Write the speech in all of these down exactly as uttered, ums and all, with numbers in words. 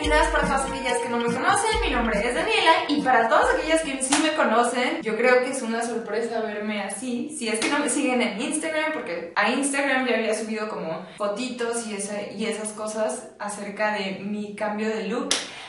bienvenidas para todas aquellas que no me conocen. Mi nombre es Daniela y para todas aquellas que sí me conocen, yo creo que es una sorpresa verme así. Si es que no me siguen en Instagram, porque a Instagram ya había subido como fotitos y, esa, y esas cosas acerca de mi cambio de look.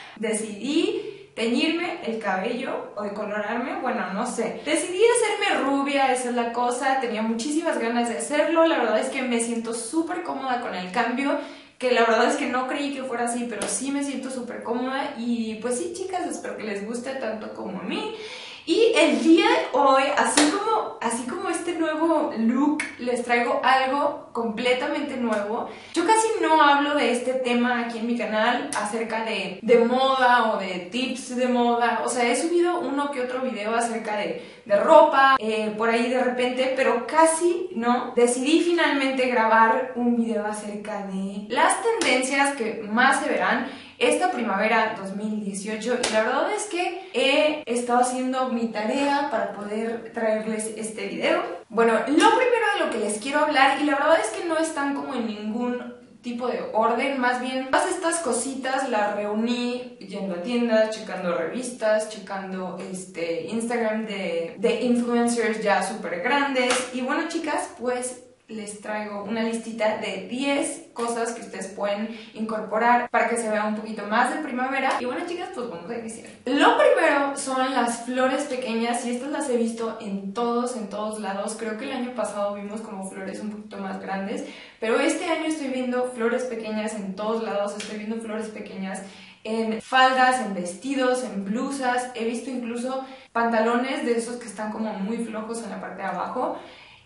Decidí teñirme el cabello o decolorarme, bueno, no sé. Decidí hacerme rubia, esa es la cosa. Tenía muchísimas ganas de hacerlo. La verdad es que me siento súper cómoda con el cambio, que la verdad es que no creí que fuera así, pero sí me siento súper cómoda. Y pues sí, chicas, espero que les guste tanto como a mí. Y el día de hoy, así como, así como este nuevo look, les traigo algo completamente nuevo. Yo casi no hablo de este tema aquí en mi canal acerca de, de moda o de tips de moda. O sea, he subido uno que otro video acerca de, de ropa, eh, por ahí de repente, pero casi no. Decidí finalmente grabar un video acerca de las tendencias que más se verán esta primavera dos mil dieciocho, y la verdad es que he estado haciendo mi tarea para poder traerles este video. Bueno, lo primero de lo que les quiero hablar, y la verdad es que no están como en ningún tipo de orden, más bien todas estas cositas las reuní yendo a tiendas, checando revistas, checando este Instagram de, de influencers ya súper grandes. Y bueno, chicas, pues les traigo una listita de diez cosas que ustedes pueden incorporar para que se vea un poquito más de primavera. Y bueno, chicas, pues vamos a iniciar. Lo primero son las flores pequeñas, y estas las he visto en todos, en todos lados. Creo que el año pasado vimos como flores un poquito más grandes, pero este año estoy viendo flores pequeñas en todos lados. Estoy viendo flores pequeñas en faldas, en vestidos, en blusas. He visto incluso pantalones de esos que están como muy flojos en la parte de abajo.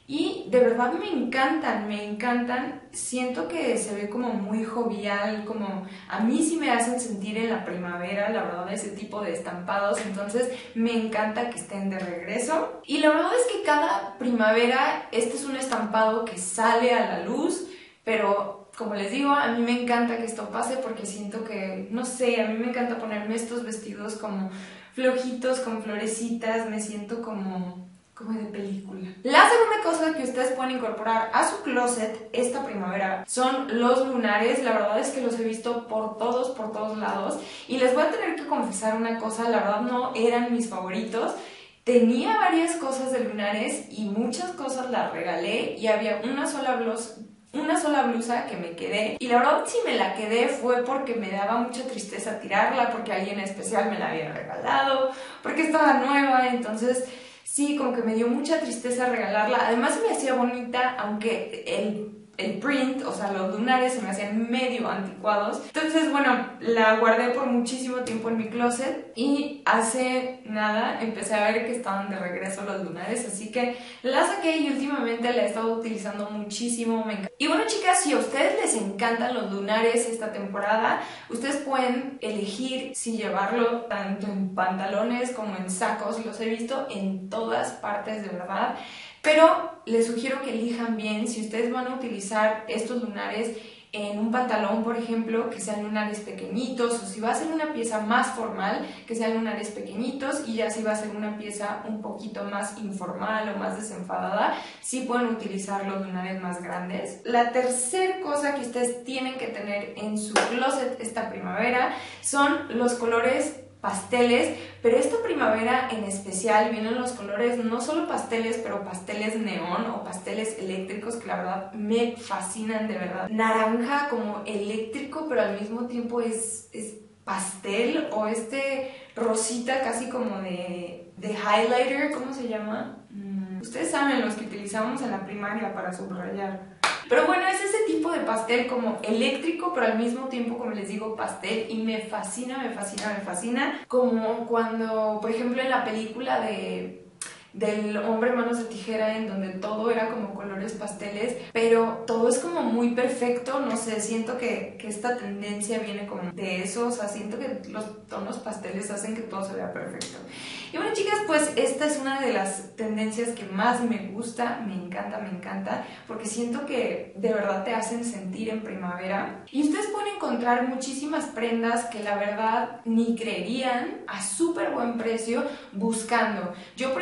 Y de verdad me encantan, me encantan. Siento que se ve como muy jovial, como a mí sí me hacen sentir en la primavera, la verdad, ese tipo de estampados. Entonces me encanta que estén de regreso. Y la verdad es que cada primavera este es un estampado que sale a la luz, pero como les digo, a mí me encanta que esto pase porque siento que, no sé, a mí me encanta ponerme estos vestidos como flojitos, con florecitas. Me siento como... como de película. La segunda cosa que ustedes pueden incorporar a su closet esta primavera son los lunares. La verdad es que los he visto por todos, por todos lados. Y les voy a tener que confesar una cosa, la verdad no eran mis favoritos. Tenía varias cosas de lunares y muchas cosas las regalé, y había una sola blusa, una sola blusa que me quedé. Y la verdad, si me la quedé fue porque me daba mucha tristeza tirarla, porque alguien especial me la había regalado, porque estaba nueva. Entonces sí, como que me dio mucha tristeza regalarla. Además se me hacía bonita, aunque el, el print, o sea, los lunares se me hacían medio anticuados. Entonces, bueno, la guardé por muchísimo tiempo en mi closet, y hace nada empecé a ver que estaban de regreso los lunares, así que la saqué y últimamente la he estado utilizando muchísimo. Me encanta. Y bueno, chicas, si a ustedes les encantan los lunares esta temporada, ustedes pueden elegir si llevarlo tanto en pantalones como en sacos. Los he visto en todas partes, de verdad. Pero les sugiero que elijan bien si ustedes van a utilizar estos lunares en un pantalón, por ejemplo, que sean lunares pequeñitos, o si va a ser una pieza más formal, que sean lunares pequeñitos. Y ya si va a ser una pieza un poquito más informal o más desenfadada, sí pueden utilizar los lunares más grandes. La tercera cosa que ustedes tienen que tener en su closet esta primavera son los colores pasteles, pero esta primavera en especial vienen los colores no solo pasteles, pero pasteles neón o pasteles eléctricos, que la verdad me fascinan, de verdad. Naranja como eléctrico, pero al mismo tiempo es, es pastel, o este rosita casi como de, de highlighter, ¿cómo se llama? Mm, ustedes saben, los que utilizamos en la primaria para subrayar. Pero bueno, es ese tipo de pastel como eléctrico, pero al mismo tiempo, como les digo, pastel. Y me fascina, me fascina, me fascina. Como cuando, por ejemplo, en la película de... del hombre manos de tijera, en donde todo era como colores pasteles, pero todo es como muy perfecto. No sé, siento que, que esta tendencia viene como de eso. O sea, siento que los tonos pasteles hacen que todo se vea perfecto. Y bueno, chicas, pues esta es una de las tendencias que más me gusta, me encanta, me encanta, porque siento que de verdad te hacen sentir en primavera. Y ustedes pueden encontrar muchísimas prendas que la verdad ni creerían, a súper buen precio, buscando. Yo, por ejemplo, el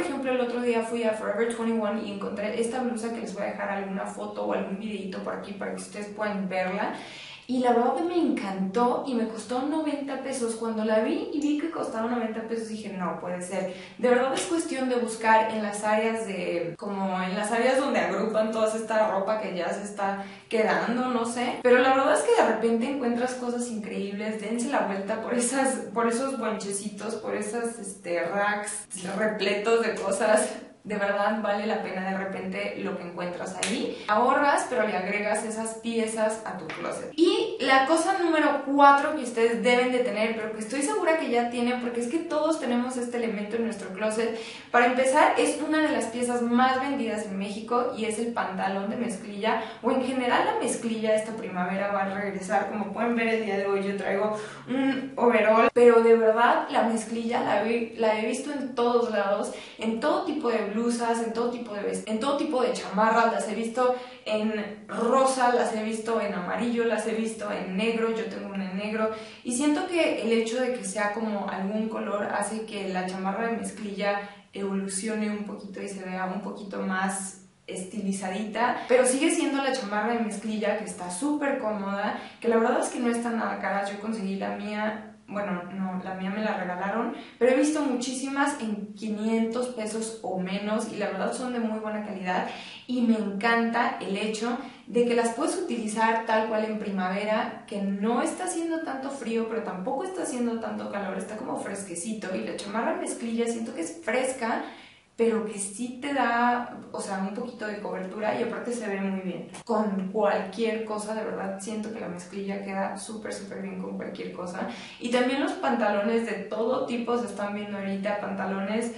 otro día fui a Forever veintiuno y encontré esta blusa que les voy a dejar alguna foto o algún videito por aquí para que ustedes puedan verla. Y la verdad me encantó y me costó noventa pesos. Cuando la vi y vi que costaba noventa pesos dije, no puede ser. De verdad es cuestión de buscar en las áreas de, como en las áreas donde agrupan toda esta ropa que ya se está quedando, no sé. Pero la verdad es que de repente encuentras cosas increíbles. Dense la vuelta por esas, por esos bonchecitos, por esas este, racks repletos de cosas. De verdad vale la pena de repente lo que encuentras ahí. Ahorras, pero le agregas esas piezas a tu closet. Y la cosa número cuatro que ustedes deben de tener, pero que estoy segura que ya tienen, porque es que todos tenemos este elemento en nuestro closet. Para empezar, es una de las piezas más vendidas en México y es el pantalón de mezclilla, o en general la mezclilla esta primavera va a regresar. Como pueden ver el día de hoy yo traigo un overall, pero de verdad la mezclilla la, vi, la he visto en todos lados, en todo tipo de blusas, en todo tipo de vest en todo tipo de chamarras, las he visto en rosa, las he visto en amarillo, las he visto en negro, yo tengo una en negro y siento que el hecho de que sea como algún color hace que la chamarra de mezclilla evolucione un poquito y se vea un poquito más estilizadita, pero sigue siendo la chamarra de mezclilla que está súper cómoda, que la verdad es que no están nada caras. Yo conseguí la mía, bueno, no, la mía me la regalaron, pero he visto muchísimas en quinientos pesos o menos y la verdad son de muy buena calidad y me encanta el hecho de que las puedes utilizar tal cual en primavera, que no está haciendo tanto frío, pero tampoco está haciendo tanto calor, está como fresquecito y la chamarra de mezclilla siento que es fresca, pero que sí te da, o sea, un poquito de cobertura y aparte se ve muy bien. Con cualquier cosa, de verdad, siento que la mezclilla queda súper, súper bien con cualquier cosa. Y también los pantalones de todo tipo se están viendo ahorita, pantalones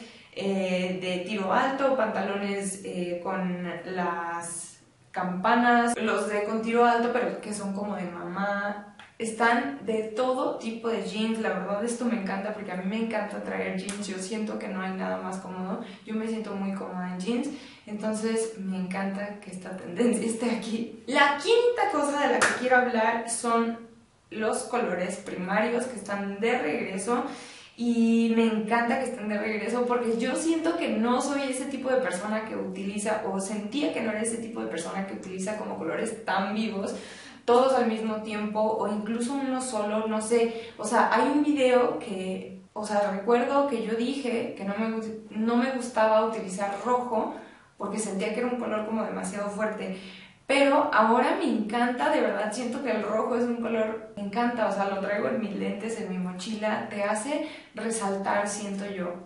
eh, de tiro alto, pantalones eh, con las campanas, los de con tiro alto, pero que son como de mamá. Están de todo tipo de jeans, la verdad esto me encanta porque a mí me encanta traer jeans, yo siento que no hay nada más cómodo, yo me siento muy cómoda en jeans, entonces me encanta que esta tendencia esté aquí. La quinta cosa de la que quiero hablar son los colores primarios que están de regreso y me encanta que estén de regreso porque yo siento que no soy ese tipo de persona que utiliza, o sentía que no era ese tipo de persona que utiliza como colores tan vivos todos al mismo tiempo o incluso uno solo, no sé. O sea, hay un video que, o sea, recuerdo que yo dije que no me, no me gustaba utilizar rojo porque sentía que era un color como demasiado fuerte, pero ahora me encanta, de verdad siento que el rojo es un color, me encanta, o sea, lo traigo en mis lentes, en mi mochila, te hace resaltar, siento yo.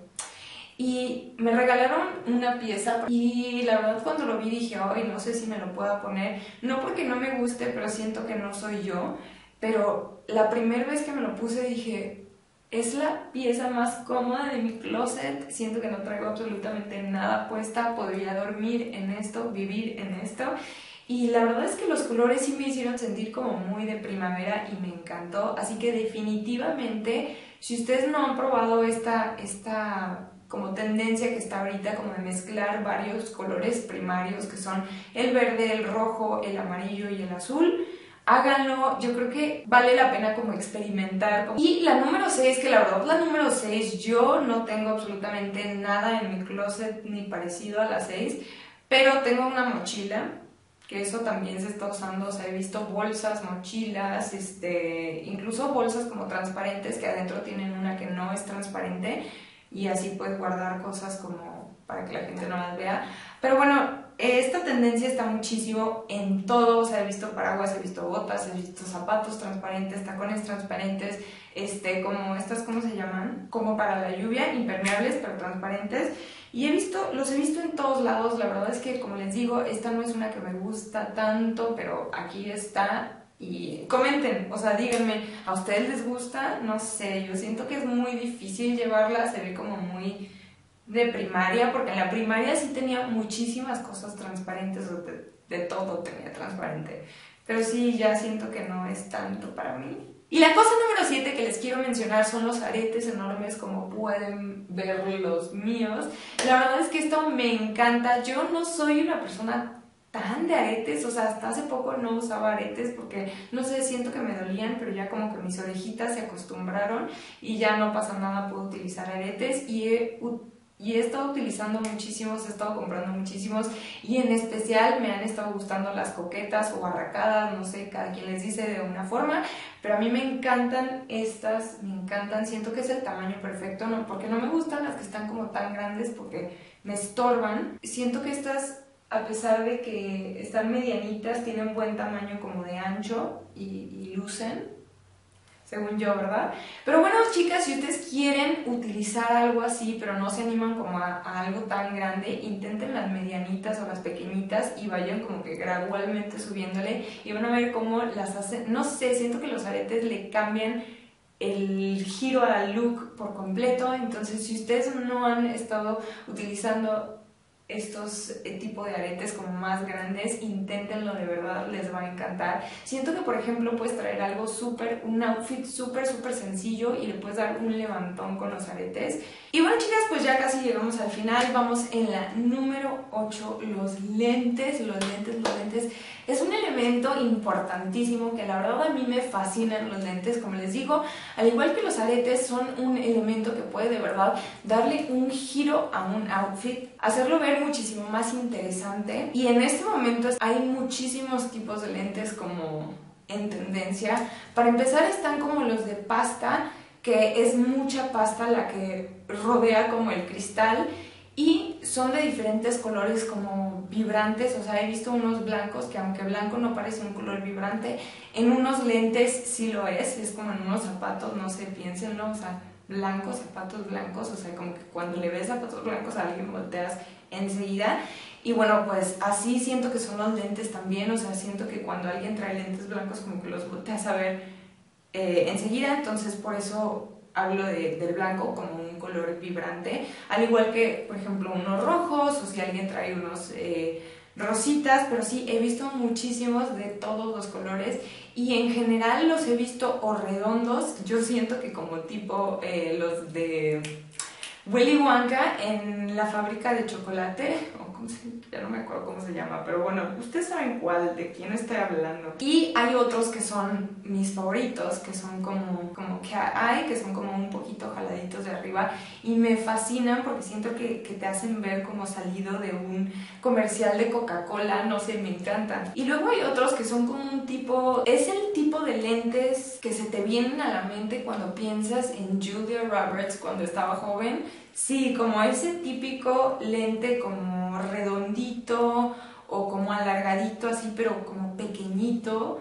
Y me regalaron una pieza y la verdad cuando lo vi dije, ay, no sé si me lo pueda poner, no porque no me guste, pero siento que no soy yo. Pero la primera vez que me lo puse dije, es la pieza más cómoda de mi closet, siento que no traigo absolutamente nada puesta, podría dormir en esto, vivir en esto. Y la verdad es que los colores sí me hicieron sentir como muy de primavera y me encantó, así que definitivamente si ustedes no han probado esta, esta como tendencia que está ahorita como de mezclar varios colores primarios que son el verde, el rojo, el amarillo y el azul, háganlo, yo creo que vale la pena como experimentar. Y la número seis, que la verdad la número seis, yo no tengo absolutamente nada en mi closet ni parecido a la seis, pero tengo una mochila, que eso también se está usando, o sea, he visto bolsas, mochilas, este, incluso bolsas como transparentes que adentro tienen una que no es transparente y así puedes guardar cosas como para que la gente no las vea. Pero bueno, esta tendencia está muchísimo en todo, o sea, he visto paraguas, he visto botas, he visto zapatos transparentes, tacones transparentes, este, como estas, ¿cómo se llaman? Como para la lluvia, impermeables pero transparentes. Y he visto, los he visto en todos lados, la verdad es que como les digo, esta no es una que me gusta tanto, pero aquí está. Y comenten, o sea, díganme, ¿a ustedes les gusta? No sé, yo siento que es muy difícil llevarla, se ve como muy de primaria, porque en la primaria sí tenía muchísimas cosas transparentes, de, de todo tenía transparente, pero sí, ya siento que no es tanto para mí. Y la cosa número siete que les quiero mencionar son los aretes enormes, como pueden ver los míos. La verdad es que esto me encanta, yo no soy una persona tan de aretes, o sea, hasta hace poco no usaba aretes porque, no sé, siento que me dolían, pero ya como que mis orejitas se acostumbraron y ya no pasa nada, puedo utilizar aretes y he, y he estado utilizando muchísimos, he estado comprando muchísimos y en especial me han estado gustando las coquetas o barracadas, no sé, cada quien les dice de una forma, pero a mí me encantan estas, me encantan, siento que es el tamaño perfecto, no, porque no me gustan las que están como tan grandes porque me estorban. Siento que estas, a pesar de que están medianitas, tienen buen tamaño como de ancho y, y lucen, según yo, ¿verdad? Pero bueno, chicas, si ustedes quieren utilizar algo así, pero no se animan como a, a algo tan grande, intenten las medianitas o las pequeñitas y vayan como que gradualmente subiéndole y van a ver cómo las hacen. No sé, siento que los aretes le cambian el giro al look por completo. Entonces, si ustedes no han estado utilizando estos eh, tipo de aretes como más grandes, inténtenlo, de verdad les va a encantar. Siento que por ejemplo puedes traer algo súper, un outfit súper súper sencillo y le puedes dar un levantón con los aretes. Y bueno, chicas, pues ya casi llegamos al final, vamos en la número ocho, los lentes, los lentes, los lentes. Es un elemento importantísimo que la verdad a mí me fascinan los lentes, como les digo, al igual que los aretes son un elemento que puede de verdad darle un giro a un outfit, hacerlo ver muchísimo más interesante. Y en este momento hay muchísimos tipos de lentes como en tendencia. Para empezar están como los de pasta, que es mucha pasta la que rodea como el cristal y son de diferentes colores como vibrantes. O sea, he visto unos blancos que aunque blanco no parece un color vibrante, en unos lentes sí lo es, es como en unos zapatos, no sé, piénsenlo, o sea, blancos, zapatos blancos, o sea, como que cuando le ves zapatos blancos a alguien volteas enseguida. Y bueno, pues así siento que son los lentes también, o sea, siento que cuando alguien trae lentes blancos como que los volteas a ver eh, enseguida, entonces por eso hablo de, del blanco como un color vibrante, al igual que por ejemplo unos rojos o si alguien trae unos eh, rositas, pero sí he visto muchísimos de todos los colores y en general los he visto o redondos, yo siento que como tipo eh, los de Willy Wonka en la fábrica de chocolate, o cómo se, ya no me acuerdo cómo se llama, pero bueno, ustedes saben cuál, de quién estoy hablando. Y hay otros que son mis favoritos, que son como, como cat eye, que son como un poquito jaladitos de arriba y me fascinan porque siento que, que te hacen ver como salido de un comercial de Coca-Cola, no sé, me encantan. Y luego hay otros que son como un tipo, es el tipo de lentes que se te vienen a la mente cuando piensas en Julia Roberts cuando estaba joven. Sí, como ese típico lente como redondito o como alargadito así, pero como pequeñito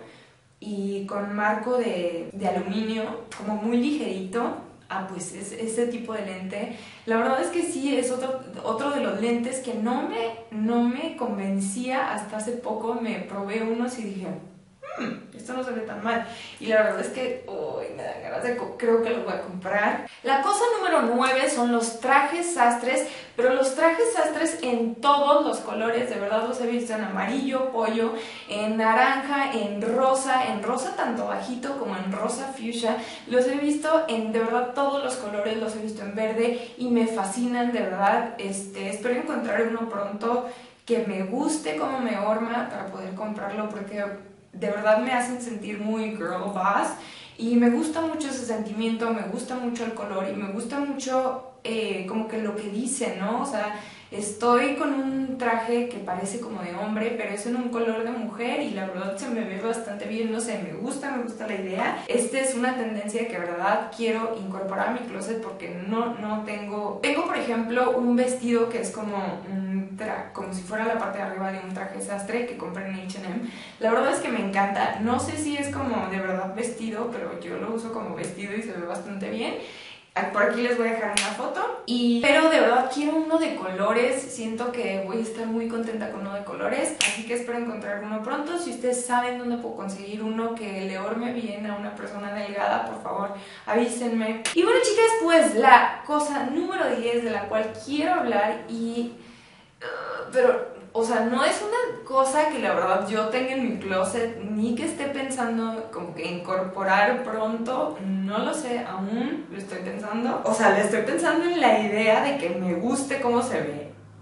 y con marco de, de aluminio, como muy ligerito. Ah, pues es ese tipo de lente. La verdad es que sí, es otro, otro de los lentes que no me, no me convencía hasta hace poco. Me probé unos y dije, Hmm, esto no se ve tan mal. Y la verdad es que uy, me dan ganas de... creo que los voy a comprar. La cosa número nueve son los trajes sastres, pero los trajes sastres en todos los colores. De verdad los he visto en amarillo, pollo, en naranja, en rosa, en rosa tanto bajito como en rosa fuchsia. Los he visto en de verdad todos los colores, los he visto en verde y me fascinan de verdad. Este, espero encontrar uno pronto que me guste, como me horma para poder comprarlo, porque de verdad me hacen sentir muy girl boss y me gusta mucho ese sentimiento, me gusta mucho el color y me gusta mucho eh, como que lo que dice, ¿no? O sea, estoy con un traje que parece como de hombre, pero es en un color de mujer y la verdad se me ve bastante bien, no sé, me gusta, me gusta la idea. Esta es una tendencia que de verdad quiero incorporar a mi closet porque no, no tengo... Tengo, por ejemplo, un vestido que es como un tra... como si fuera la parte de arriba de un traje sastre que compré en H and M. La verdad es que me encanta, no sé si es como de verdad vestido, pero yo lo uso como vestido y se ve bastante bien. Por aquí les voy a dejar una foto, y, pero de verdad quiero uno de colores, siento que voy a estar muy contenta con uno de colores, así que espero encontrar uno pronto. Si ustedes saben dónde puedo conseguir uno que le horme bien a una persona delgada, por favor avísenme. Y bueno, chicas, pues la cosa número diez de la cual quiero hablar y... Uh, pero... O sea, no es una cosa que la verdad yo tenga en mi closet, ni que esté pensando como que incorporar pronto, no lo sé, aún lo estoy pensando. O sea, le estoy pensando en la idea de que me guste cómo se ve,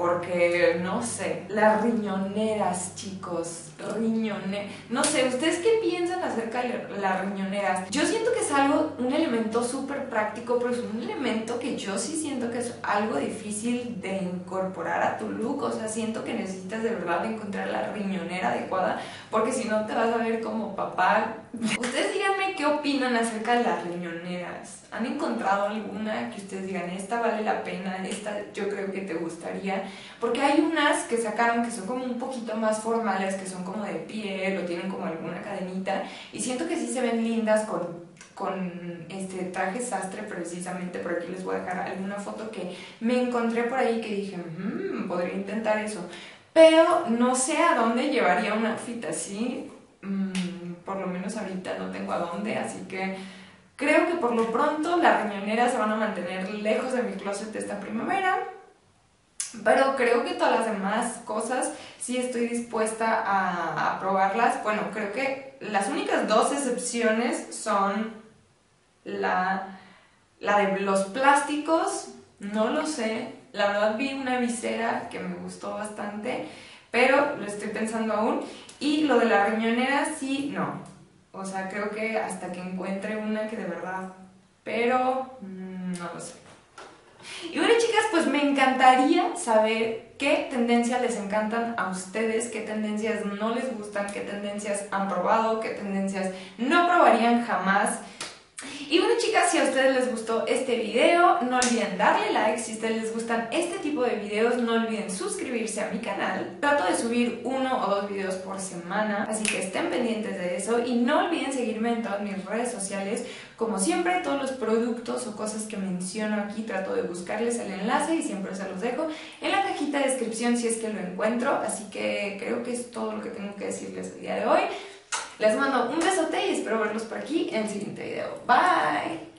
porque, no sé, las riñoneras, chicos, riñoneras, no sé, ¿ustedes qué piensan acerca de las riñoneras? Yo siento que es algo, un elemento súper práctico, pero es un elemento que yo sí siento que es algo difícil de incorporar a tu look, o sea, siento que necesitas de verdad encontrar la riñonera adecuada, porque si no te vas a ver como papá. Ustedes díganme qué opinan acerca de las riñoneras. ¿Han encontrado alguna que ustedes digan, esta vale la pena, esta yo creo que te gustaría? Porque hay unas que sacaron que son como un poquito más formales, que son como de piel o tienen como alguna cadenita, y siento que sí se ven lindas con, con este traje sastre precisamente. Por aquí les voy a dejar alguna foto que me encontré por ahí que dije, mmm, podría intentar eso. Pero no sé a dónde llevaría un outfit así, mmm, por lo menos ahorita no tengo a dónde, así que creo que por lo pronto las riñoneras se van a mantener lejos de mi closet esta primavera, pero creo que todas las demás cosas sí estoy dispuesta a, a probarlas. Bueno, creo que las únicas dos excepciones son la, la de los plásticos, no lo sé, la verdad vi una visera que me gustó bastante, pero lo estoy pensando aún, y lo de la riñonera sí, no. O sea, creo que hasta que encuentre una que de verdad, pero mmm, no lo sé. Y bueno, chicas, pues me encantaría saber qué tendencias les encantan a ustedes, qué tendencias no les gustan, qué tendencias han probado, qué tendencias no probarían jamás. Y bueno, chicas, si a ustedes les gustó este video, no olviden darle like. Si a ustedes les gustan este tipo de videos, no olviden suscribirse a mi canal. Trato de subir uno o dos videos por semana, así que estén pendientes de eso. Y no olviden seguirme en todas mis redes sociales. Como siempre, todos los productos o cosas que menciono aquí, trato de buscarles el enlace y siempre se los dejo en la cajita de descripción si es que lo encuentro. Así que creo que es todo lo que tengo que decirles el día de hoy. Les mando un besote y espero verlos por aquí en el siguiente video. Bye.